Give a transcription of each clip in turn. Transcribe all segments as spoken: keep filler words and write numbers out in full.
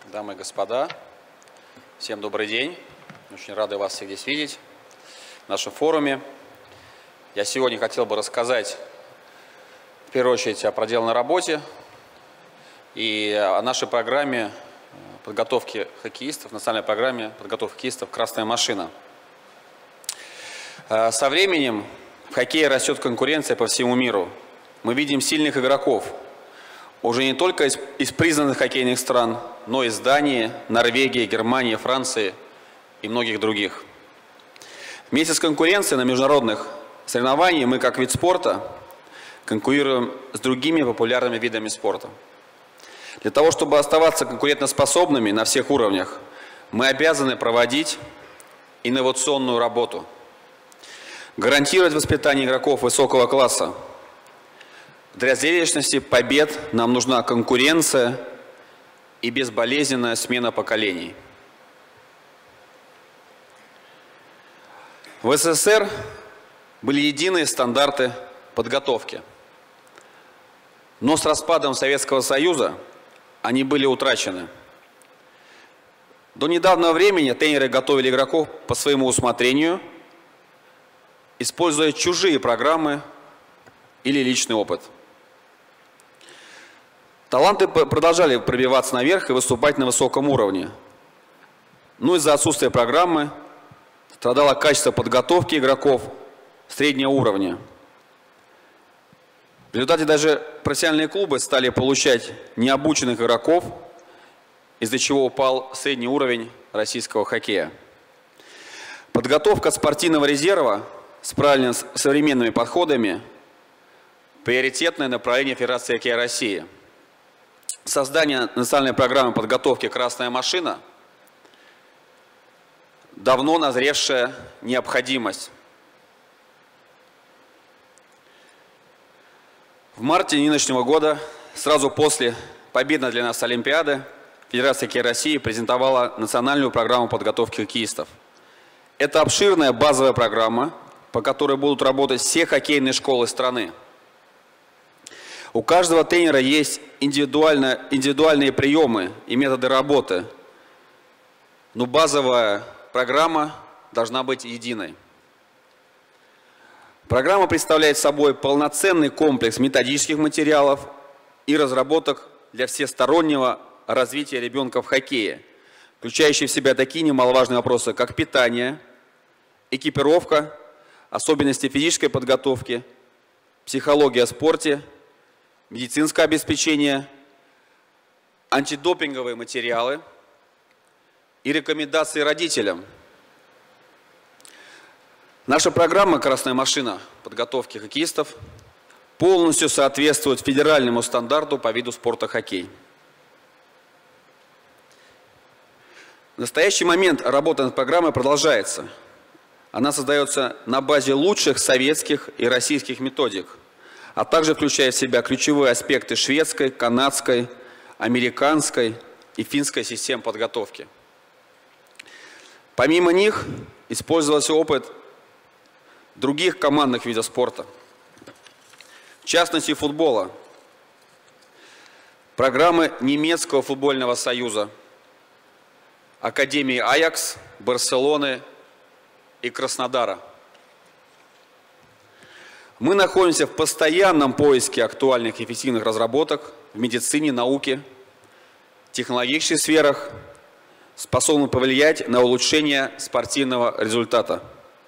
дамы и господа, всем добрый день. Очень рады вас всех здесь видеть в нашем форуме. Я сегодня хотел бы рассказать, в первую очередь, о проделанной работе и о нашей программе подготовки хоккеистов, национальной программе подготовки хоккеистов «Красная машина». Со временем в хоккее растет конкуренция по всему миру. Мы видим сильных игроков, уже не только из, из признанных хоккейных стран, но и из Дании, Норвегии, Германии, Франции и многих других. Вместе с конкуренцией на международных соревнованиях мы, как вид спорта, конкурируем с другими популярными видами спорта. Для того, чтобы оставаться конкурентоспособными на всех уровнях, мы обязаны проводить инновационную работу, гарантировать воспитание игроков высокого класса. Для зрелищности побед нам нужна конкуренция и безболезненная смена поколений. В СССР были единые стандарты подготовки, но с распадом Советского Союза они были утрачены. До недавнего времени тренеры готовили игроков по своему усмотрению, используя чужие программы или личный опыт. Таланты продолжали пробиваться наверх и выступать на высоком уровне. Но из-за отсутствия программы страдало качество подготовки игроков среднего уровня. В результате даже профессиональные клубы стали получать необученных игроков, из-за чего упал средний уровень российского хоккея. Подготовка спортивного резерва с правильными современными подходами – приоритетное направление Федерации хоккея России. Создание национальной программы подготовки «Красная машина» – давно назревшая необходимость. В марте нынешнего года, сразу после победной для нас Олимпиады, Федерация хоккея России презентовала национальную программу подготовки хоккеистов. Это обширная базовая программа, по которой будут работать все хоккейные школы страны. У каждого тренера есть индивидуально, индивидуальные приемы и методы работы, но базовая программа должна быть единой. Программа представляет собой полноценный комплекс методических материалов и разработок для всестороннего развития ребенка в хоккее, включающий в себя такие немаловажные вопросы, как питание, экипировка, особенности физической подготовки, психология в спорте, медицинское обеспечение, антидопинговые материалы и рекомендации родителям. Наша программа «Красная машина» подготовки хоккеистов полностью соответствует федеральному стандарту по виду спорта хоккей. В настоящий момент работа над программой продолжается. Она создается на базе лучших советских и российских методик, а также включает в себя ключевые аспекты шведской, канадской, американской и финской систем подготовки. Помимо них использовался опыт других командных видов спорта, в частности футбола, программы немецкого футбольного союза, Академии Аякс, Барселоны и Краснодара. Мы находимся в постоянном поиске актуальных и эффективных разработок в медицине, науке, технологических сферах, способных повлиять на улучшение спортивного результата.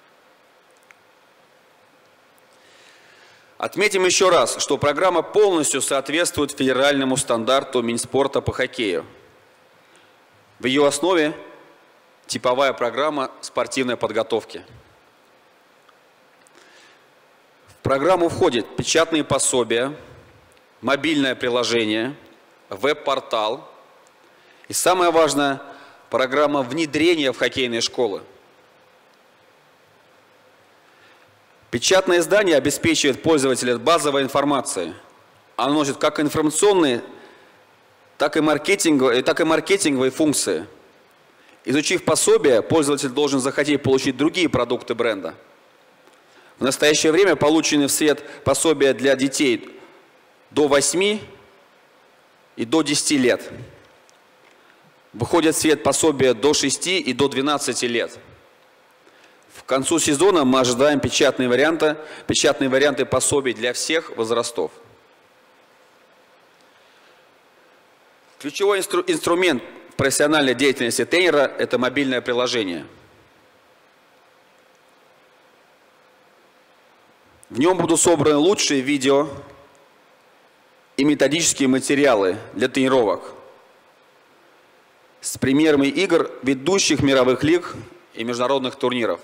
Отметим еще раз, что программа полностью соответствует федеральному стандарту Минспорта по хоккею. В ее основе типовая программа спортивной подготовки. В программу входят печатные пособия, мобильное приложение, веб-портал и, самое важное, программа внедрения в хоккейные школы. Печатное издание обеспечивает пользователя базовой информацией. Оно носит как информационные, так и маркетинговые, так и маркетинговые функции. Изучив пособие, пользователь должен захотеть получить другие продукты бренда. В настоящее время получены в свет пособия для детей до восьми и до десяти лет. Выходят в свет пособия до шести и до двенадцати лет. К концу сезона мы ожидаем печатные варианты, печатные варианты пособий для всех возрастов. Ключевой инстру, инструмент профессиональной деятельности тренера – это мобильное приложение. В нем будут собраны лучшие видео и методические материалы для тренировок с примерами игр ведущих мировых лиг и международных турниров,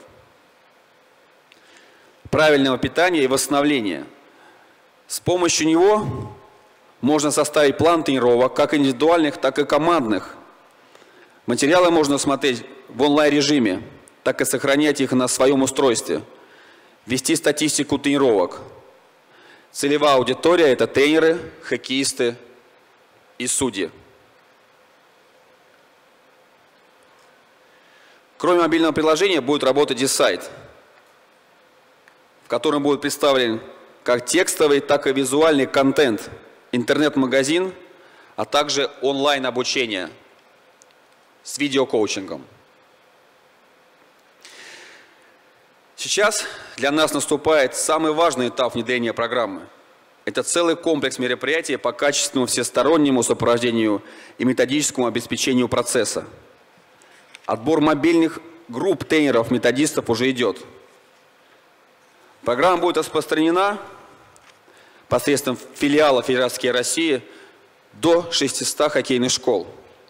правильного питания и восстановления. С помощью него можно составить план тренировок, как индивидуальных, так и командных. Материалы можно смотреть в онлайн-режиме, так и сохранять их на своем устройстве, вести статистику тренировок. Целевая аудитория – это тренеры, хоккеисты и судьи. Кроме мобильного приложения будет работать и сайт, в котором будет представлен как текстовый, так и визуальный контент, интернет-магазин, а также онлайн-обучение с видеокоучингом. Сейчас для нас наступает самый важный этап внедрения программы. Это целый комплекс мероприятий по качественному, всестороннему сопровождению и методическому обеспечению процесса. Отбор мобильных групп тренеров, методистов уже идет. Программа будет распространена посредством филиала Федерации России до шестисот хоккейных школ.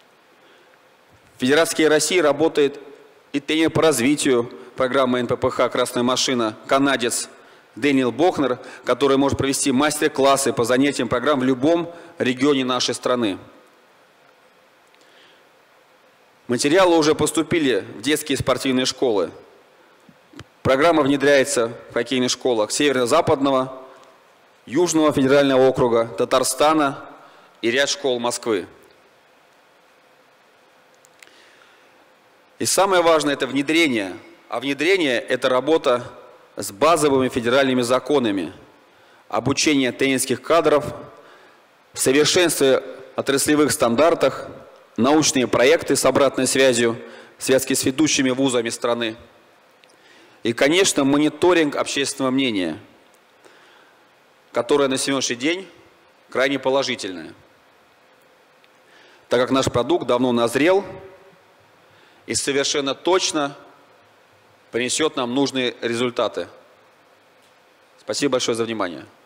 В Федерации России работает и тренер по развитию программы эн пэ пэ ха «Красная машина», канадец Дэниел Бохнер, который может провести мастер-классы по занятиям программ в любом регионе нашей страны. Материалы уже поступили в детские спортивные школы. Программа внедряется в хоккейных школах Северо-Западного, Южного федерального округа, Татарстана и ряд школ Москвы. И самое важное – это внедрение. А внедрение – это работа с базовыми федеральными законами, обучение тренерских кадров, совершенствие отраслевых стандартах, научные проекты с обратной связью, связки с ведущими вузами страны. И, конечно, мониторинг общественного мнения, которое на сегодняшний день крайне положительное, так как наш продукт давно назрел и совершенно точно принесет нам нужные результаты. Спасибо большое за внимание.